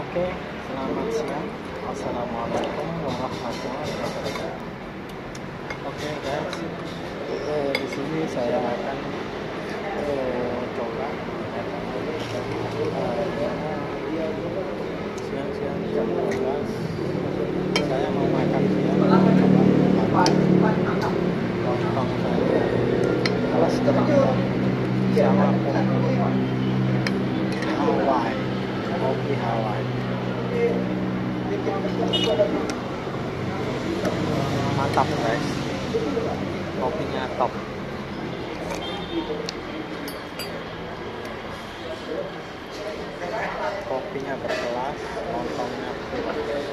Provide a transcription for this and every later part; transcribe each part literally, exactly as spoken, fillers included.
Oke, selamat siang. Assalamualaikum warahmatullahi wabarakatuh. Oke guys, eh, di sini saya akan eh, coba eh, siang-siang jam dua belas saya mau makan siang. Coba makan lontong saya alas terkenal sama kopi Hawaii, kopi Hawaii. Mantap guys, kopinya top. Kopinya berkelas, lontongnya pura.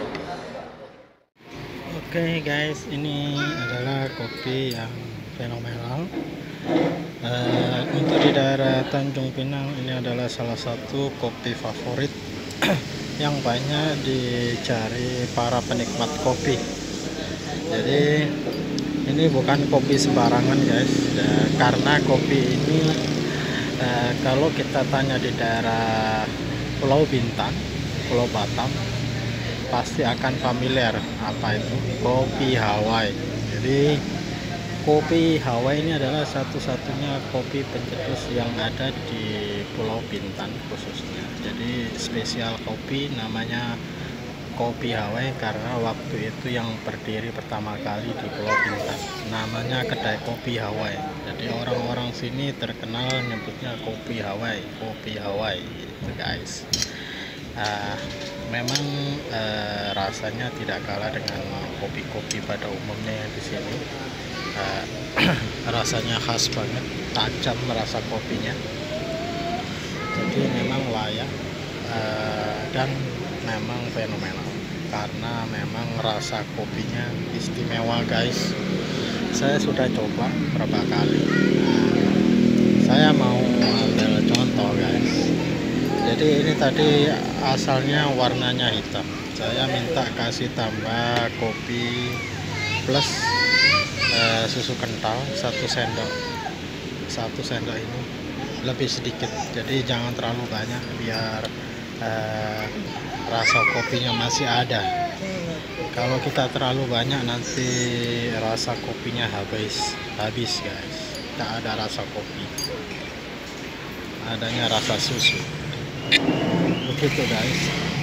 Oke guys, ini adalah kopi yang fenomenal. Uh, untuk di daerah Tanjung Pinang, ini adalah salah satu kopi favorit yang banyak dicari para penikmat kopi. Jadi ini bukan kopi sembarangan guys, ya, karena kopi ini uh, kalau kita tanya di daerah Pulau Bintan, Pulau Batam, pasti akan familiar apa itu kopi Hawaii. Jadi kopi Hawaii ini adalah satu-satunya kopi pencetus yang ada di Pulau Bintan khususnya. Jadi spesial kopi namanya kopi Hawaii karena waktu itu yang berdiri pertama kali di Pulau Bintan namanya kedai kopi Hawaii. Jadi orang-orang sini terkenal nyebutnya kopi Hawaii, kopi Hawaii itu guys. Uh, memang uh, rasanya tidak kalah dengan kopi-kopi pada umumnya di sini. Uh, rasanya khas banget, tajam rasa kopinya. Jadi memang layak uh, dan memang fenomenal karena memang rasa kopinya istimewa guys. Saya sudah coba berapa kali. Saya mau ambil contoh guys. Jadi ini tadi asalnya warnanya hitam. Saya minta kasih tambah kopi plus uh, susu kental satu sendok. Satu sendok ini lebih sedikit. Jadi jangan terlalu banyak biar uh, rasa kopinya masih ada. Kalau kita terlalu banyak nanti rasa kopinya habis, habis guys. Tidak ada rasa kopi. Adanya rasa susu. Begitu guys,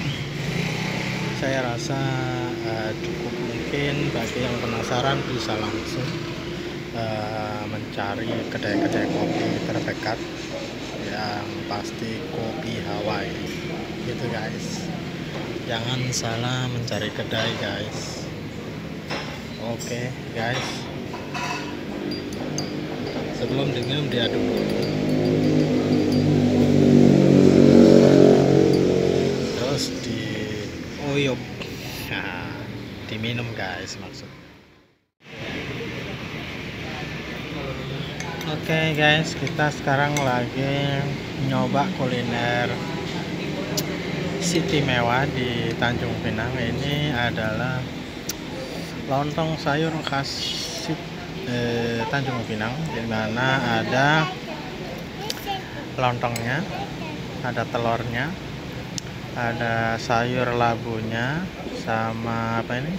saya rasa uh, cukup. Mungkin bagi yang penasaran bisa langsung uh, mencari kedai-kedai kopi terdekat yang pasti kopi Hawaii gitu guys. Jangan salah mencari kedai guys. Oke guys, sebelum diminum diaduk dulu. Uyup, nah, diminum guys maksud. Oke okay guys, kita sekarang lagi nyoba kuliner City Mewah di Tanjung Pinang. Ini adalah lontong sayur khas eh, Tanjung Pinang, di mana ada lontongnya, ada telurnya, ada sayur labunya, sama apa ini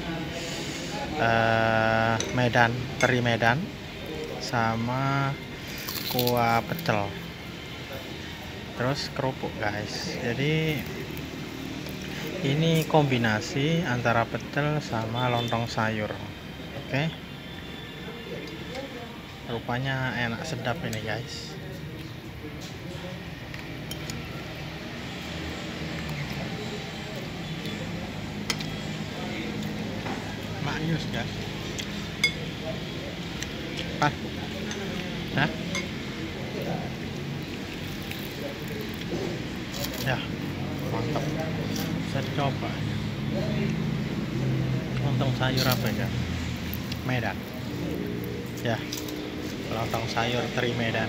uh, Medan, teri Medan, sama kuah pecel, terus kerupuk guys. Jadi ini kombinasi antara pecel sama lontong sayur. Oke okay. Rupanya enak sedap ini guys. Maknyus guys. Pas. Hah? Ya, mantap. Saya coba. Lontong sayur apa ya? Medan. Ya, lontong sayur teri Medan.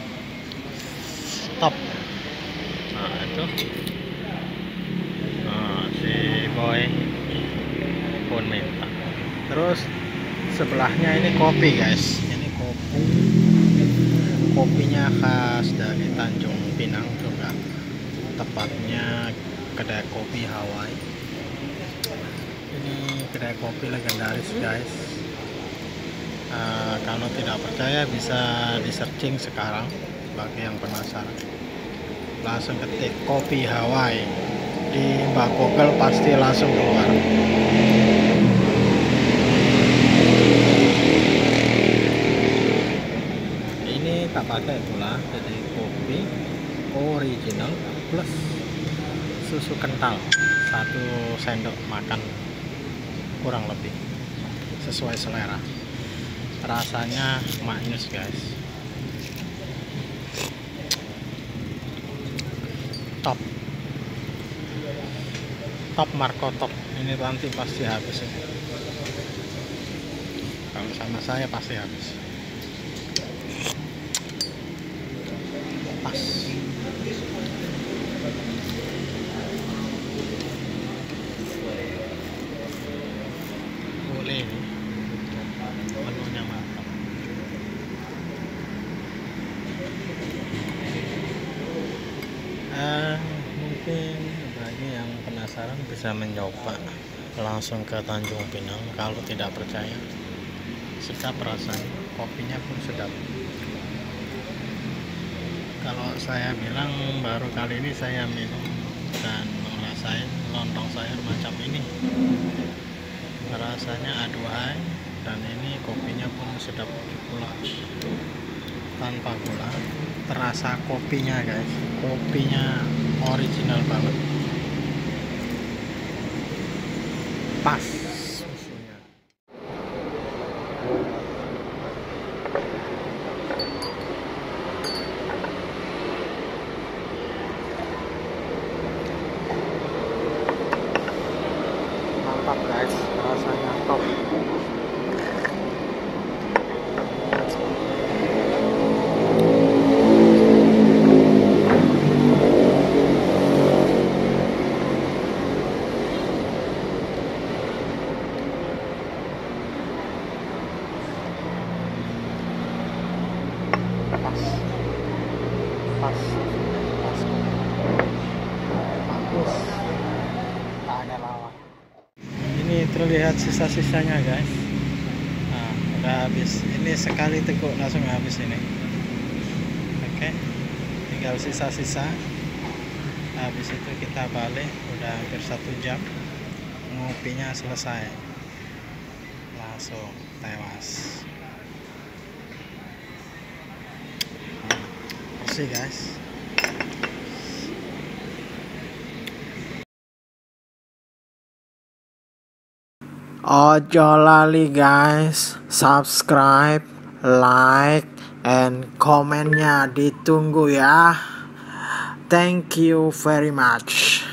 Top. Nah itu. Nah, si boy pun minta. Terus sebelahnya ini kopi guys. Ini kopi. Kopinya khas dari Tanjung Pinang juga. Tepatnya kedai kopi Hawaii. Ini kedai kopi legendaris guys. Uh, kalau tidak percaya bisa di searching sekarang bagi yang penasaran. Langsung ketik kopi Hawaii di Mbak Google, pasti langsung keluar. Ini tak pakai gula, jadi kopi original plus susu kental satu sendok makan kurang lebih, sesuai selera. Rasanya manis guys, top top markotop. Ini nanti pasti habis ini. Kalau sama saya pasti habis. Pas. Boleh ini. Menunya mantap. Uh, mungkin bagi yang penasaran bisa mencoba langsung ke Tanjung Pinang. Kalau tidak percaya, sedap rasanya, kopinya pun sedap. Kalau saya bilang baru kali ini saya minum dan ngerasain lontong sayur macam ini, rasanya aduhai, dan ini kopinya pun sedap pula tanpa gula. Terasa kopinya guys, kopinya original banget, pas susunya. Mantap guys, rasanya top. Pas, pas, pas, bagus, tak ada lawan. Ini terlihat sisa-sisanya guys. Nah, udah habis. Ini sekali teguk langsung habis ini. Oke, tinggal sisa-sisa. Habis itu kita balik. Udah hampir satu jam. Ngopinya selesai. Langsung tewas. Bersih guys. Ojo lali guys, subscribe, like, and komennya ditunggu ya. Thank you very much.